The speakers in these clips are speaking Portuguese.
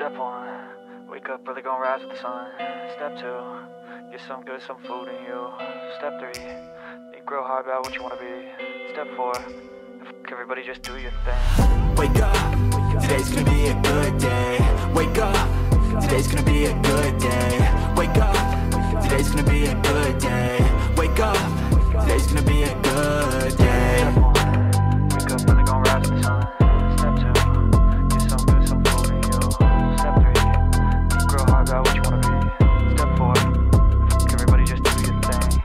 Step one, wake up early, gonna rise with the sun. Step two, get some good, some food in you. Step three, think real hard about what you wanna be. Step four, everybody just do your thing. Wake up, today's gonna be a good day. Wake up, today's gonna be a good day. Wake up, today's gonna be a good day. Wake up, today's gonna be a good day. Step one, wake up early, gonna rise with the sun. Step two, get some good, some food in you. Step three, think real hard about what you wanna be. Step four, everybody just do your thing.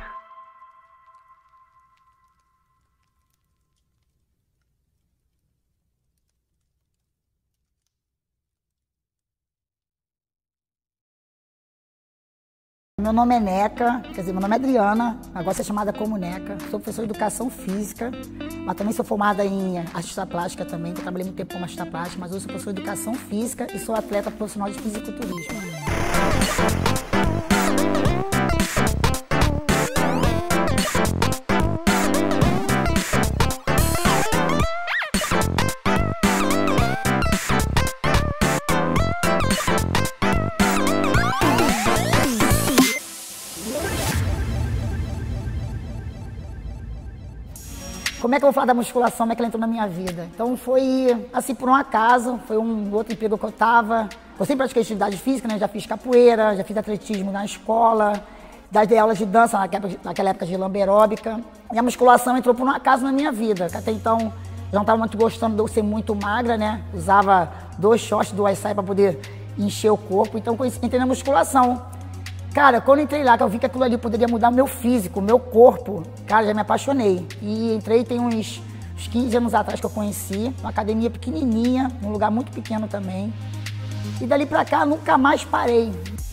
Meu nome é Neca, quer dizer, meu nome é Adriana, agora sou chamada como Neca. Sou professora de Educação Física, mas também sou formada em artista plástica também, que eu trabalhei muito tempo como artista plástica, mas hoje sou professora de Educação Física e sou atleta profissional de fisiculturismo. Como é que eu vou falar da musculação, como é que ela entrou na minha vida? Então foi, assim, por um acaso, foi um outro emprego que eu tava. Eu sempre pratiquei atividade física, né? Já fiz capoeira, já fiz atletismo na escola, dei aulas de dança naquela época de lamba aeróbica. E a musculação entrou por um acaso na minha vida, que até então eu já não estava muito gostando de eu ser muito magra, né? Usava 2 shorts do Wi-Fi para poder encher o corpo, então entrei na musculação. Cara, quando eu entrei lá, que eu vi que aquilo ali poderia mudar o meu físico, o meu corpo, cara, já me apaixonei. E entrei tem uns 15 anos atrás que eu conheci, uma academia pequenininha, num lugar muito pequeno também. E dali pra cá, nunca mais parei.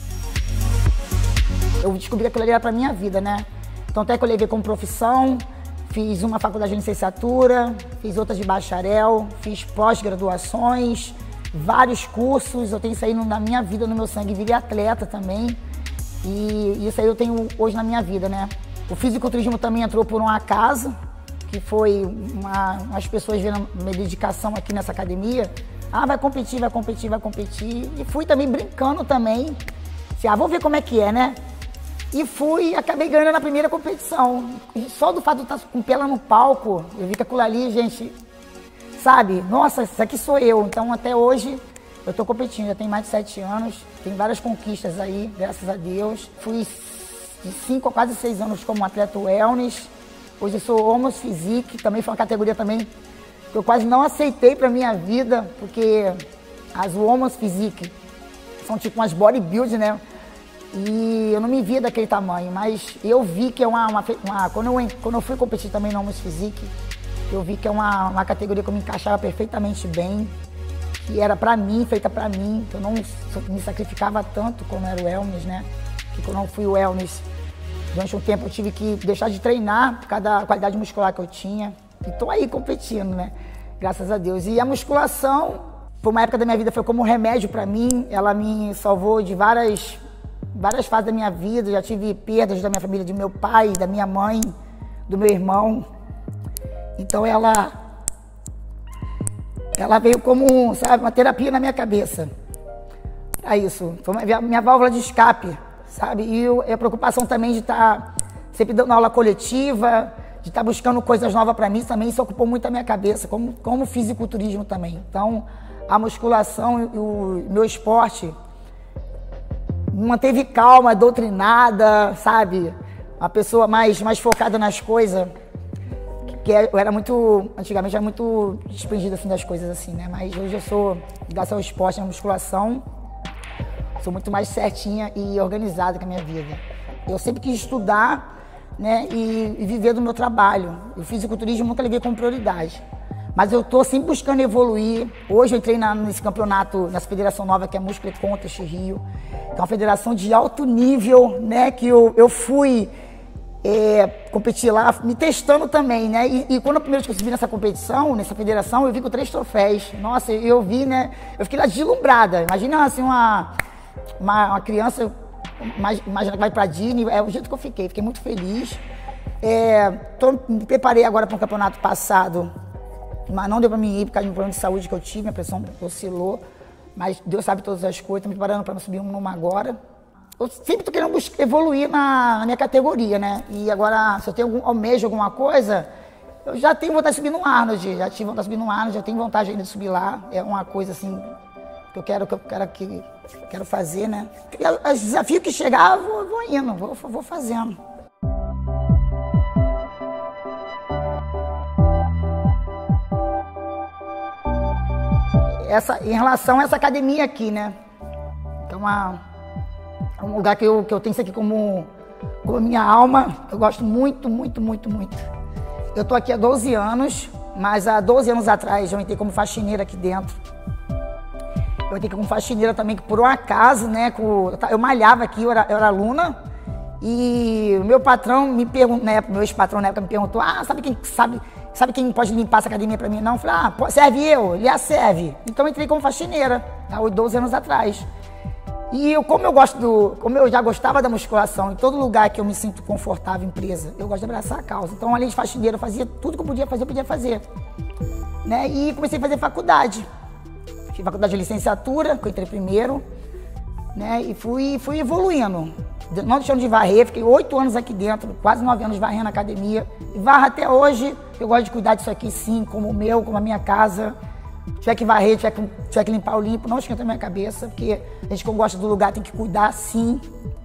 Eu descobri que aquilo ali era pra minha vida, né? Então até que eu levei como profissão, fiz uma faculdade de licenciatura, fiz outras de bacharel, fiz pós-graduações, vários cursos, eu tenho isso aí na minha vida, no meu sangue, virei atleta também. E isso aí eu tenho hoje na minha vida, né? O fisiculturismo também entrou por um acaso, que foi umas pessoas vendo minha dedicação aqui nessa academia. Ah, vai competir, vai competir, vai competir. E fui também brincando também. Assim, vou ver como é que é, né? E fui, acabei ganhando na primeira competição. E só do fato de estar com pela no palco, eu vi que aquilo ali, gente, sabe? Nossa, isso aqui sou eu. Então até hoje eu estou competindo, já tenho mais de 7 anos, tenho várias conquistas aí, graças a Deus. Fui de 5 a quase 6 anos como atleta wellness. Hoje eu sou Homos Physique, também foi uma categoria também que eu quase não aceitei para minha vida, porque as Homos Physique são tipo umas bodybuilding, né? E eu não me via daquele tamanho, mas eu vi que é quando eu fui competir também no Homos Physique, eu vi que é uma categoria que eu me encaixava perfeitamente bem, que era pra mim, feita pra mim, que eu não me sacrificava tanto quando era o wellness, né? Que quando eu fui wellness, durante um tempo eu tive que deixar de treinar por causa da qualidade muscular que eu tinha. E tô aí competindo, né? Graças a Deus. E a musculação, por uma época da minha vida, foi como um remédio pra mim. Ela me salvou de várias fases da minha vida. Já tive perdas da minha família, de meu pai, da minha mãe, do meu irmão. Então ela veio como, sabe, uma terapia na minha cabeça. É isso. Foi minha válvula de escape, sabe? E a preocupação também de estar sempre dando aula coletiva, de estar buscando coisas novas para mim, também isso ocupou muito a minha cabeça, como fisiculturismo também. Então, a musculação e o meu esporte me manteve calma, doutrinada, sabe? Uma pessoa mais focada nas coisas. Que eu era antigamente era muito desprendida assim, das coisas assim, né? Mas hoje eu sou, graças ao esporte, à musculação, sou muito mais certinha e organizada com a minha vida. Eu sempre quis estudar, né, e viver do meu trabalho. O fisiculturismo nunca levei como prioridade. Mas eu estou sempre buscando evoluir. Hoje eu entrei nesse campeonato, nessa federação nova que é Muscle Contest Rio, que é uma federação de alto nível, né, que eu fui competir lá, me testando também, né? E quando a primeira vez que eu subi nessa competição, nessa federação, eu vi com 3 troféus. Nossa, eu vi, né? Eu fiquei lá deslumbrada. Imagina assim, uma criança, imagina que vai pra Disney, é o jeito que eu fiquei muito feliz. Me preparei agora para um campeonato passado, mas não deu para mim ir por causa de um problema de saúde que eu tive, minha pressão oscilou. Mas Deus sabe todas as coisas, tô me preparando para subir numa agora. Eu sempre tô querendo evoluir na minha categoria, né? E agora, se eu tenho almejo alguma coisa, eu já tenho vontade de subir no Arnold, já tive vontade de subir no Arnold, já tenho vontade ainda de subir lá. É uma coisa assim que eu quero fazer, né? E os desafios que chegar, eu vou indo, vou fazendo. Em relação a essa academia aqui, né? Então, é um lugar que eu tenho isso aqui como minha alma. Eu gosto muito, muito, muito, muito. Eu tô aqui há 12 anos, mas há 12 anos atrás eu entrei como faxineira aqui dentro. Eu entrei como faxineira também, que por um acaso, né? Eu malhava aqui, eu era aluna. E o meu patrão me perguntou, né, meu ex-patrão na época me perguntou, sabe quem pode limpar essa academia pra mim? Não, eu falei, serve eu, ele a serve. Então eu entrei como faxineira, há 12 anos atrás. E como eu já gostava da musculação, em todo lugar que eu me sinto confortável, empresa, eu gosto de abraçar a causa. Então, além de faxineira, eu fazia tudo que eu podia fazer. Né? E comecei a fazer faculdade. Fiz faculdade de licenciatura, que eu entrei primeiro, né? E fui evoluindo. Não deixando de varrer, fiquei 8 anos aqui dentro, quase 9 anos varrendo a academia. E varro até hoje, eu gosto de cuidar disso aqui sim, como o meu, como a minha casa. Se tiver que varrer, tiver que limpar, eu limpo, não esquenta a minha cabeça, porque a gente que gosta do lugar tem que cuidar sim.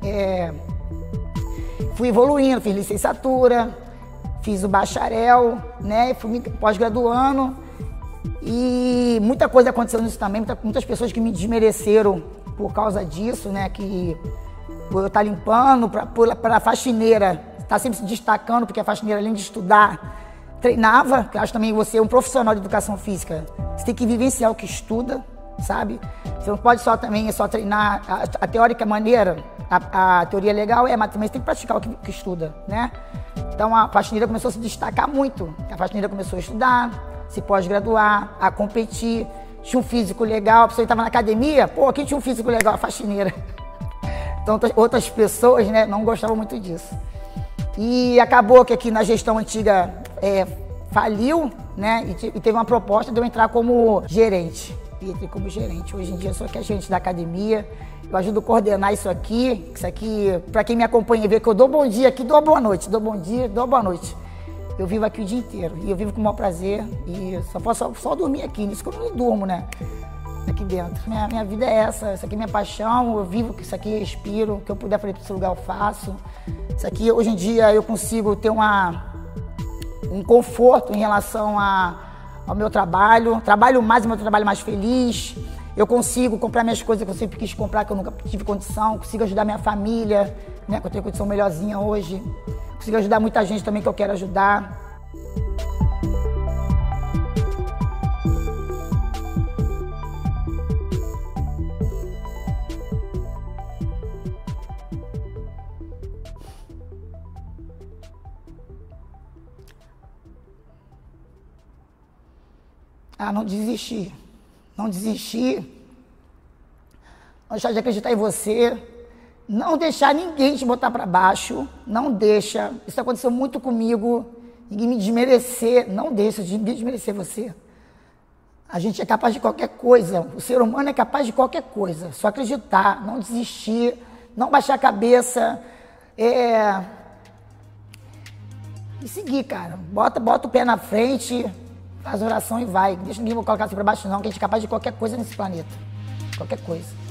Fui evoluindo, fiz licenciatura, fiz o bacharel, né? Fui me pós-graduando. E muita coisa aconteceu nisso também, muitas pessoas que me desmereceram por causa disso, né? Que por eu estar limpando, para a faxineira estar sempre se destacando, porque a faxineira, além de estudar, treinava, que eu acho também você é um profissional de educação física, você tem que vivenciar o que estuda, sabe? Você não pode só treinar a teórica maneira, a teoria legal mas também você tem que praticar o que estuda, né? Então a faxineira começou a se destacar muito, a faxineira começou a estudar, se pós-graduar, a competir, tinha um físico legal, a pessoa estava na academia, quem tinha um físico legal? A faxineira. Então outras pessoas, né, não gostavam muito disso. E acabou que aqui na gestão antiga faliu, né? E teve uma proposta de eu entrar como gerente. E entrei como gerente. Hoje em dia eu sou aqui a gerente da academia. Eu ajudo a coordenar isso aqui. Isso aqui, para quem me acompanha e vê que eu dou bom dia aqui, dou boa noite. Dou bom dia, dou boa noite. Eu vivo aqui o dia inteiro. E eu vivo com o maior prazer. E só posso dormir aqui. Nisso que eu não durmo, né? Aqui dentro. Minha vida é essa. Isso aqui é minha paixão. Eu vivo com isso aqui, respiro. O que eu puder fazer para esse lugar eu faço. Isso aqui, hoje em dia, eu consigo ter um conforto em relação ao meu trabalho. Trabalho mais, meu trabalho mais feliz. Eu consigo comprar minhas coisas que eu sempre quis comprar, que eu nunca tive condição. Consigo ajudar minha família, né, que eu tenho condição melhorzinha hoje. Consigo ajudar muita gente também que eu quero ajudar. Não desistir. Não desistir. Não deixar de acreditar em você. Não deixar ninguém te botar para baixo. Não deixa. Isso aconteceu muito comigo. Ninguém me desmerecer. Não deixa ninguém desmerecer você. A gente é capaz de qualquer coisa. O ser humano é capaz de qualquer coisa. Só acreditar. Não desistir. Não baixar a cabeça. E seguir, cara. Bota o pé na frente. Faz oração e vai. Deixa ninguém colocar você pra baixo não, que a gente é capaz de qualquer coisa nesse planeta. Qualquer coisa.